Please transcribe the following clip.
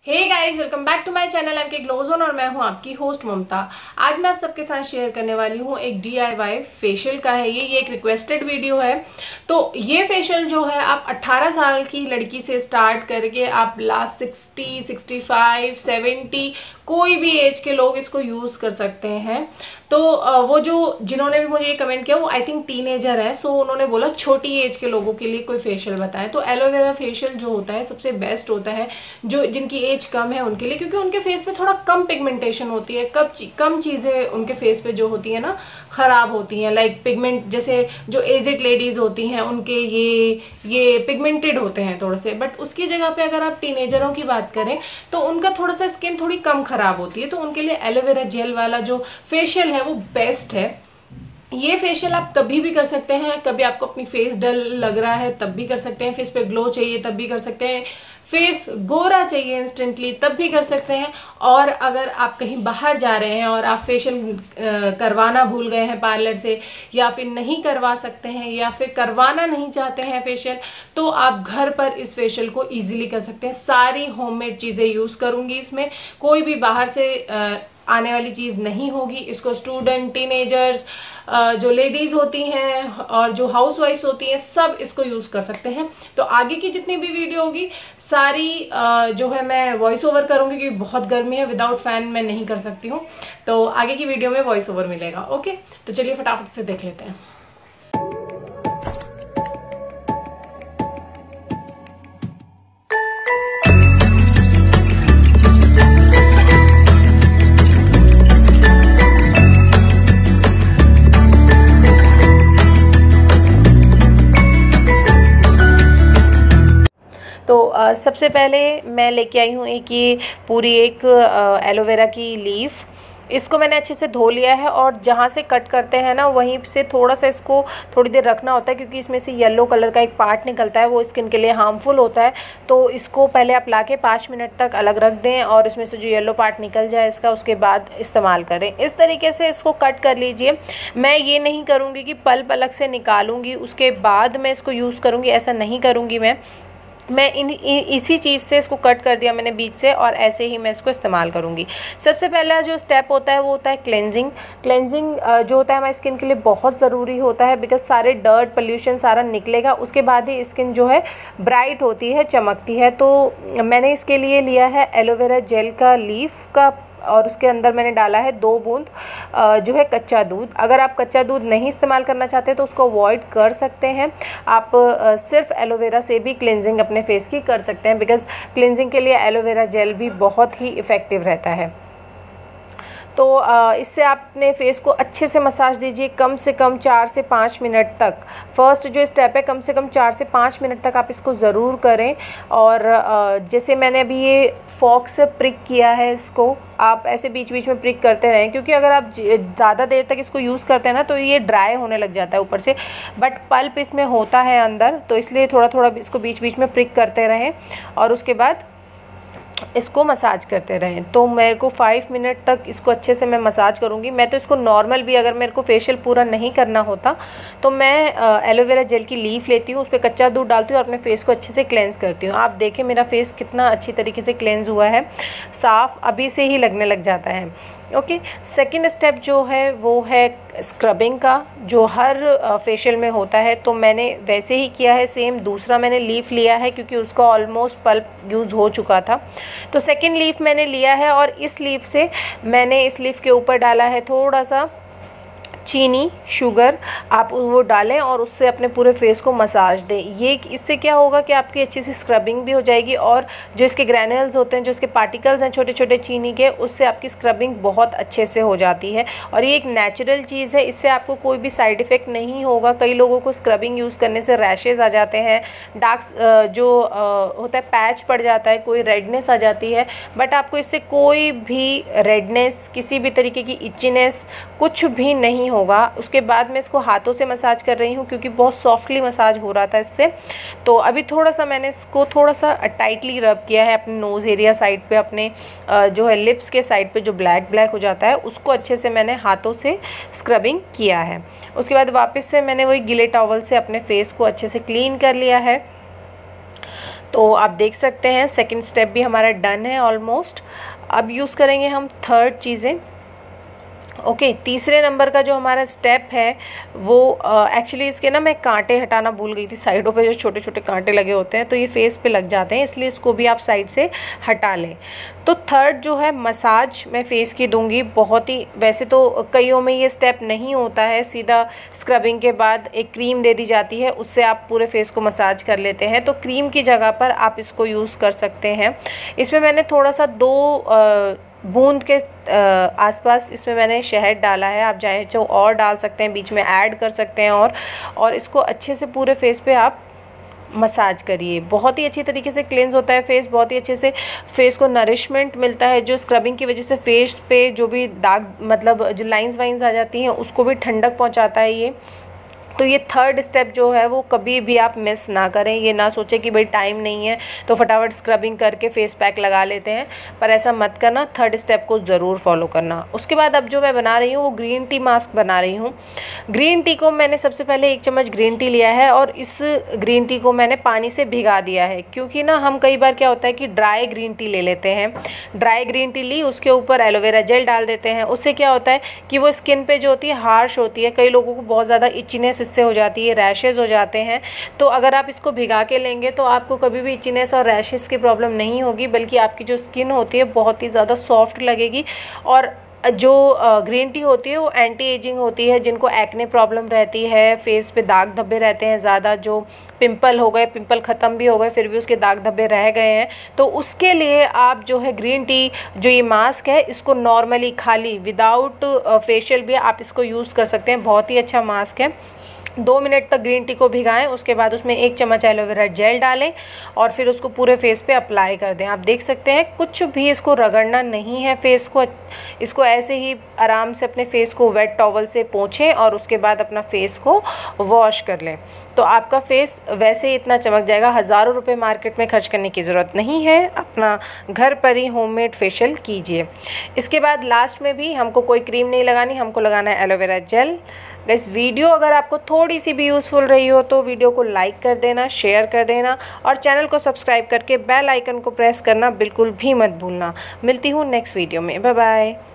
Hey guys, welcome back to my channel M K glow zone और मैं हूं आपकी होस्ट ममता। आज मैं आप सबके साथ शेयर करने वाली हूं एक DIY फेशियल का है। ये एक रिक्वेस्टेड वीडियो है। तो ये फेशियल जो है आप 18 साल की लड़की से स्टार्ट करके आप लास्ट 60, 65, 70 कोई भी एज के लोग इसको यूज कर सकते हैं। तो वो जो जिन्होंने भी मुझे ये कमेंट किया वो आई थिंक टीनेजर है, सो उन्होंने बोला छोटी एज के लोगों के लिए कोई फेशियल बताएं। तो एलोवेरा फेशियल जो होता है सबसे बेस्ट होता है जो जिनकी एज कम है उनके लिए, क्योंकि उनके फेस पे थोड़ा कम पिगमेंटेशन होती है, कम चीजें उनके फेस पे जो होती है ना खराब होती हैं। लाइक पिगमेंट, जैसे जो एजेड लेडीज होती हैं उनके ये पिगमेंटेड होते हैं थोड़े से, बट उसकी जगह पे अगर आप टीनेजरों की बात करें तो उनका थोड़ा सा स्किन थोड़ी कम खराब होती है। तो उनके लिए एलोवेरा जेल वाला जो फेशियल है वो बेस्ट है। ये फेशियल आप कभी भी कर सकते हैं, कभी आपको अपनी फेस डल लग रहा है तब भी कर सकते हैं, फेस पे ग्लो चाहिए तब भी कर सकते हैं, फेस गोरा चाहिए इंस्टेंटली तब भी कर सकते हैं। और अगर आप कहीं बाहर जा रहे हैं और आप फेशियल करवाना भूल गए हैं पार्लर से, या फिर नहीं करवा सकते हैं, या फिर करवाना नहीं चाहते हैं फेशियल, तो आप घर पर इस फेशियल को इजीली कर सकते हैं। सारी होममेड चीजें यूज करूंगी इसमें, कोई भी बाहर से आने वाली चीज नहीं होगी। इसको स्टूडेंट, टीनेजर्स, जो लेडीज होती हैं और जो हाउसवाइफ्स होती हैं सब इसको यूज कर सकते हैं। तो आगे की जितनी भी वीडियो होगी सारी जो है मैं वॉइस ओवर करूंगी, क्योंकि बहुत गर्मी है, विदाउट फैन मैं नहीं कर सकती हूँ। तो आगे की वीडियो में वॉइस ओवर मिलेगा। ओके, तो चलिए फटाफट से देख लेते हैं। तो सबसे पहले मैं लेके आई हूँ ये पूरी एक एलोवेरा की लीफ। इसको मैंने अच्छे से धो लिया है और जहाँ से कट करते हैं ना वहीं से थोड़ा सा इसको थोड़ी देर रखना होता है, क्योंकि इसमें से येलो कलर का एक पार्ट निकलता है, वो स्किन के लिए हार्मफुल होता है। तो इसको पहले आप लाके 5 मिनट तक अलग रख दें और इसमें से जो येलो पार्ट निकल जाए इसका, उसके बाद इस्तेमाल करें। इस तरीके से इसको कट कर लीजिए। मैं ये नहीं करूँगी कि पल्प अलग से निकालूंगी उसके बाद मैं इसको यूज़ करूँगी, ऐसा नहीं करूँगी। मैं इसी चीज़ से इसको कट कर दिया मैंने बीच से, और ऐसे ही मैं इसको इस्तेमाल करूँगी। सबसे पहला जो स्टेप होता है वो होता है क्लेंजिंग। क्लेंजिंग जो होता है हमारी स्किन के लिए बहुत ज़रूरी होता है, बिकॉज सारे डर्ट, पोल्यूशन सारा निकलेगा, उसके बाद ही स्किन जो है ब्राइट होती है, चमकती है। तो मैंने इसके लिए लिया है एलोवेरा जेल का लीफ का, और उसके अंदर मैंने डाला है 2 बूंद जो है कच्चा दूध। अगर आप कच्चा दूध नहीं इस्तेमाल करना चाहते तो उसको अवॉइड कर सकते हैं। आप सिर्फ एलोवेरा से भी क्लेंजिंग अपने फेस की कर सकते हैं, बिकॉज क्लेंजिंग के लिए एलोवेरा जेल भी बहुत ही इफ़ेक्टिव रहता है। तो इससे आप अपने फेस को अच्छे से मसाज दीजिए, कम से कम 4 से 5 मिनट तक। फर्स्ट जो स्टेप है कम से कम 4 से 5 मिनट तक आप इसको ज़रूर करें। और जैसे मैंने अभी ये फॉक से प्रिक किया है, इसको आप ऐसे बीच बीच में प्रिक करते रहें, क्योंकि अगर आप ज़्यादा देर तक इसको यूज़ करते हैं ना तो ये ड्राई होने लग जाता है ऊपर से, बट पल्प इसमें होता है अंदर, तो इसलिए थोड़ा थोड़ा इसको बीच बीच में प्रिक करते रहें और उसके बाद इसको मसाज करते रहें। तो मेरे को 5 मिनट तक इसको अच्छे से मैं मसाज करूँगी। मैं तो इसको नॉर्मल भी, अगर मेरे को फेशियल पूरा नहीं करना होता तो मैं एलोवेरा जेल की लीफ लेती हूँ, उस पर कच्चा दूध डालती हूँ और अपने फेस को अच्छे से क्लेंस करती हूँ। आप देखें मेरा फेस कितना अच्छी तरीके से क्लेंस हुआ है, साफ़ अभी से ही लगने लग जाता है। ओके, सेकंड स्टेप जो है वो है स्क्रबिंग का, जो हर फेशियल में होता है। तो मैंने वैसे ही किया है सेम। दूसरा मैंने लीफ लिया है क्योंकि उसका ऑलमोस्ट पल्प यूज़ हो चुका था, तो सेकंड लीफ मैंने लिया है और इस लीफ से मैंने इस लीफ के ऊपर डाला है थोड़ा सा चीनी, शुगर, आप वो डालें और उससे अपने पूरे फेस को मसाज दें। ये इससे क्या होगा कि आपकी अच्छी सी स्क्रबिंग भी हो जाएगी, और जो इसके ग्रैन्युल्स होते हैं, जो इसके पार्टिकल्स हैं छोटे छोटे चीनी के, उससे आपकी स्क्रबिंग बहुत अच्छे से हो जाती है। और ये एक नेचुरल चीज़ है, इससे आपको कोई भी साइड इफ़ेक्ट नहीं होगा। कई लोगों को स्क्रबिंग यूज़ करने से रैशेज़ आ जाते हैं, डार्क जो होता है पैच पड़ जाता है, कोई रेडनेस आ जाती है, बट आपको इससे कोई भी रेडनेस, किसी भी तरीके की इचीनेस कुछ भी नहीं होगा। उसके बाद मैं इसको हाथों से मसाज कर रही हूँ, क्योंकि बहुत सॉफ्टली मसाज हो रहा था इससे। तो अभी थोड़ा सा मैंने इसको थोड़ा सा टाइटली रब किया है अपने नोज़ एरिया साइड पे, अपने जो है लिप्स के साइड पे जो ब्लैक ब्लैक हो जाता है उसको अच्छे से मैंने हाथों से स्क्रबिंग किया है। उसके बाद वापस से मैंने वही गीले टॉवल से अपने फेस को अच्छे से क्लीन कर लिया है। तो आप देख सकते हैं सेकंड स्टेप भी हमारा डन है ऑलमोस्ट। अब यूज़ करेंगे हम थर्ड चीज़ें। ओके, तीसरे नंबर का जो हमारा स्टेप है वो एक्चुअली इसके ना मैं कांटे हटाना भूल गई थी। साइडों पे जो छोटे छोटे कांटे लगे होते हैं तो ये फेस पे लग जाते हैं, इसलिए इसको भी आप साइड से हटा लें। तो थर्ड जो है मसाज मैं फेस की दूंगी। बहुत ही, वैसे तो कईयों में ये स्टेप नहीं होता है, सीधा स्क्रबिंग के बाद एक क्रीम दे दी जाती है, उससे आप पूरे फेस को मसाज कर लेते हैं। तो क्रीम की जगह पर आप इसको यूज़ कर सकते हैं। इसमें मैंने थोड़ा सा 2 बूंद के आसपास इसमें मैंने शहद डाला है। आप चाहे तो और डाल सकते हैं, बीच में ऐड कर सकते हैं। और इसको अच्छे से पूरे फेस पे आप मसाज करिए। बहुत ही अच्छी तरीके से क्लेंस होता है फेस, बहुत ही अच्छे से फेस को नरिशमेंट मिलता है, जो स्क्रबिंग की वजह से फेस पे जो भी दाग मतलब जो लाइंस वाइंस आ जाती हैं उसको भी ठंडक पहुंचाता है ये। तो ये थर्ड स्टेप जो है वो कभी भी आप मिस ना करें। ये ना सोचें कि भाई टाइम नहीं है तो फटाफट स्क्रबिंग करके फेस पैक लगा लेते हैं, पर ऐसा मत करना। थर्ड स्टेप को ज़रूर फॉलो करना। उसके बाद अब जो मैं बना रही हूँ वो ग्रीन टी मास्क बना रही हूँ। ग्रीन टी को मैंने सबसे पहले 1 चम्मच ग्रीन टी लिया है और इस ग्रीन टी को मैंने पानी से भिगा दिया है, क्योंकि ना हम कई बार क्या होता है कि ड्राई ग्रीन टी ले लेते हैं। ड्राई ग्रीन टी ली, उसके ऊपर एलोवेरा जेल डाल देते हैं। उससे क्या होता है कि वो स्किन पे जो होती है हार्श होती है, कई लोगों को बहुत ज़्यादा इचीनेस इससे हो जाती है, रैशेज़ हो जाते हैं। तो अगर आप इसको भिगा के लेंगे तो आपको कभी भी इचीनेस और रैशेज़ की प्रॉब्लम नहीं होगी, बल्कि आपकी जो स्किन होती है बहुत ही ज़्यादा सॉफ्ट लगेगी। और जो ग्रीन टी होती है वो एंटी एजिंग होती है। जिनको एक्ने प्रॉब्लम रहती है, फेस पे दाग धब्बे रहते हैं ज़्यादा, जो पिंपल हो गए, पिंपल ख़त्म भी हो गए फिर भी उसके दाग धब्बे रह गए हैं, तो उसके लिए आप जो है ग्रीन टी जो ये मास्क है इसको नॉर्मली खाली विदाउट फेशियल भी आप इसको यूज़ कर सकते हैं। बहुत ही अच्छा मास्क है। 2 मिनट तक ग्रीन टी को भिगाएं, उसके बाद उसमें 1 चम्मच एलोवेरा जेल डालें और फिर उसको पूरे फेस पे अप्लाई कर दें। आप देख सकते हैं कुछ भी इसको रगड़ना नहीं है फेस को, इसको ऐसे ही आराम से अपने फेस को वेट टॉवल से पोंछें और उसके बाद अपना फेस को वॉश कर लें। तो आपका फेस वैसे ही इतना चमक जाएगा। हज़ारों रुपये मार्केट में खर्च करने की ज़रूरत नहीं है, अपना घर पर ही होममेड फेशियल कीजिए। इसके बाद लास्ट में भी हमको कोई क्रीम नहीं लगानी, हमको लगाना है एलोवेरा जेल। इस वीडियो अगर आपको थोड़ी सी भी यूज़फुल रही हो तो वीडियो को लाइक कर देना, शेयर कर देना और चैनल को सब्सक्राइब करके बेल आइकन को प्रेस करना बिल्कुल भी मत भूलना। मिलती हूँ नेक्स्ट वीडियो में। Bye bye.